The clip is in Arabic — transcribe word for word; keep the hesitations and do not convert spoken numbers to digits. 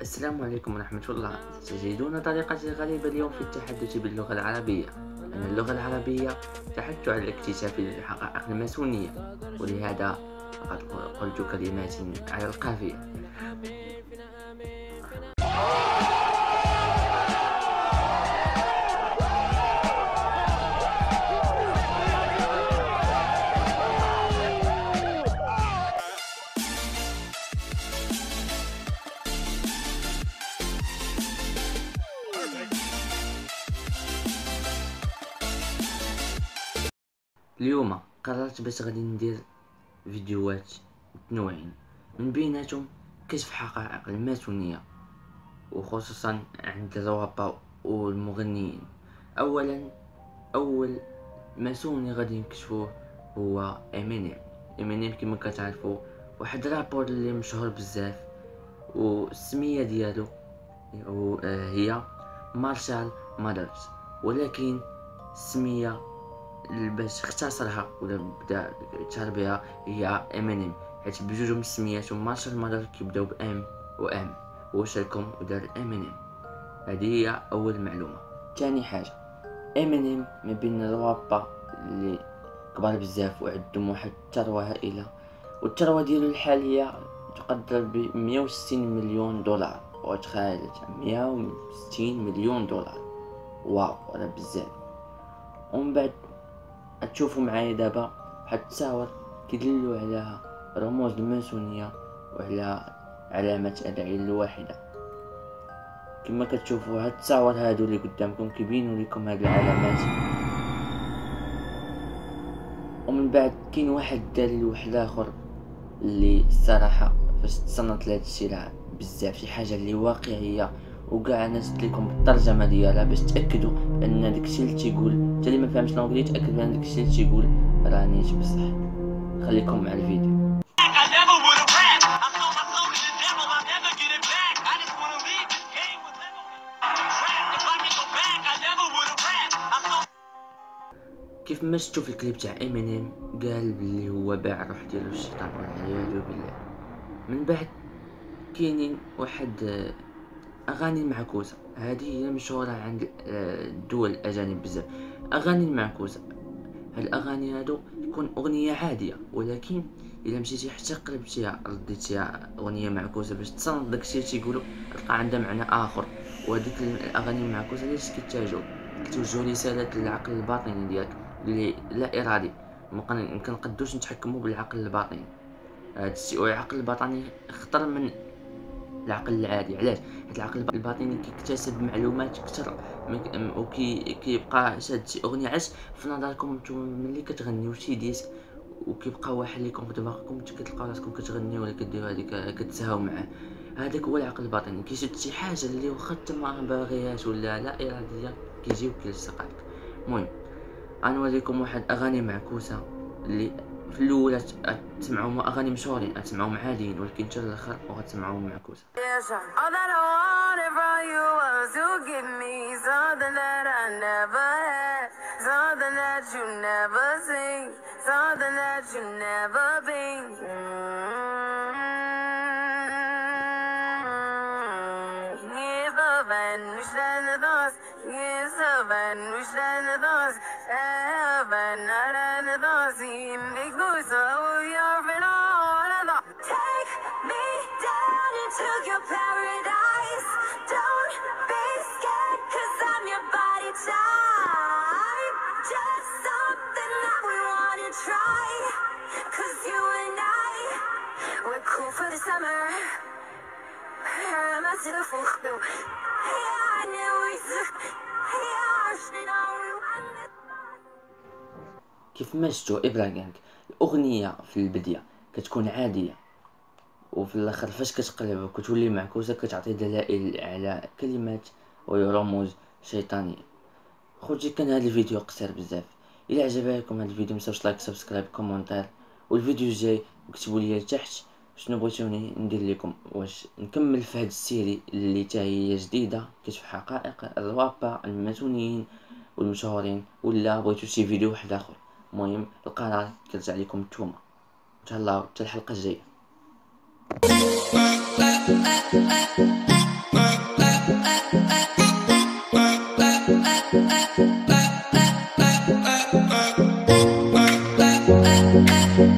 السلام عليكم ورحمة الله. ستجدون طريقتي الغريبة اليوم في التحدث باللغة العربية. أن اللغة العربية تحث على الاكتشاف الحقائق الماسونية، ولهذا لقد قلت كلمات على القافية. اليوم قررت باش غادي ندير فيديوهات متنوعين، من بيناتهم كشف حقائق الماسونية، وخصوصا عند الروابط والمغنيين. اولا اول ماسوني غادي نكشفوه هو امينيم. امينيم كما كتعرفوا واحد رابور اللي مشهور بزاف، والسميه ديالو هي مارشال مادرز، ولكن السميه باش اختصرها ولا بدا يتشهر بها هي امينيم، حيت بجوجهم سمياتهم مارشال مادر كيبداو بام وام، هو شاركهم ودار امينيم. هذه هي اول معلومه. ثاني حاجه، امينيم ما بين الروابط اللي كبار بزاف وعندهم واحد الثروه هائله، والثروه ديالو الحاليه تقدر ب مية وستين مليون دولار. وتخيل مية وستين مليون دولار، واو راه بزاف. ومن بعد تشوفوا معايا دابا واحد التصاور كيدلوا على رموز الماسونيه وعلى علامه العين الواحده. كما كتشوفوا هاد التصاور هادو اللي قدامكم كيبينوا لكم هاد العلامات. ومن بعد كاين واحد دليل واحد اخر اللي الصراحه فاش تصنت لهاد الشيء راه بزاف، شي حاجه اللي واقعيه، وكاع انا زدت لكم الترجمه ديالها باش تاكدوا ان داكشي اللي تيقول حتى اللي ما فهمش الانجليزي تاكد بان داكشي اللي تيقول راه نيت بصح. خليكم مع الفيديو. كيف ما شفتوا في الكليب تاع امينيم قال بلي هو باع الروح ديالو للشيطان والعياذ بالله. من بعد كاينين واحد اغاني المعكوسه، هذه هي مشهوره عند الدول الاجانب بزاف. اغاني المعكوسه، هاد الاغاني هادو تكون اغنيه عاديه، ولكن الا مشيتي حتى قلبتيها رديتيها اغنيه معكوسه باش تصنت داكشي اللي تيقولوا، تلقى عندها معنى اخر. وهذيك الاغاني المعكوسه علاش كيتاجوا كتوجهوا رساله للعقل الباطني ديالك اللي لا ارادي، ما كنقدوش نتحكموا بالعقل الباطني. هذا الشيء، والعقل الباطني خطر من العقل العادي. علاش؟ حيت العقل الباطني كيكتسب معلومات كثر وكي كيبقى شاد شي اغنيه. علاش في نظركم نتوما ملي كتغنيو شي ديسك وكيبقى واحد ليكم في دماغكم كتلقاو راسكم كتغنيو ولا كديروا هذيك كتسهاو معاه؟ هذاك هو العقل الباطني، كيشد شي حاجه اللي واخا انت ما باغيهاش ولا لا اراديه كيجي وكيلصق عليك. المهم غنوريكم واحد اغاني معكوسه اللي في الاول تسمعوهم اغاني مشهورين، تسمعوهم عاديين، ولكن حتى الاخر وغتسمعوهم معكوسه. كيف ما شفتوا إبراغانغ، الأغنية في البداية كتكون عادية، وفي الآخر فاش كتقلب وكتولي معكوسة كتعطي دلائل على كلمات ورموز شيطانية. خوتي كان هذا الفيديو قصير بزاف، إلا عجبكم هذا الفيديو متنساوش لايك سبسكرايب كومونتير، والفيديو الجاي كتبوا لي تحت شنو بغيتوني ندير لكم، واش نكمل في هذه السيري اللي حتى هي جديده كشف حقائق الروابط الماسونيين والمشهورين، ولا بغيتو شي فيديو واحد اخر. المهم القرار كيرجع لكم نتوما. تهلاو حتى الحلقه الجايه. Bye.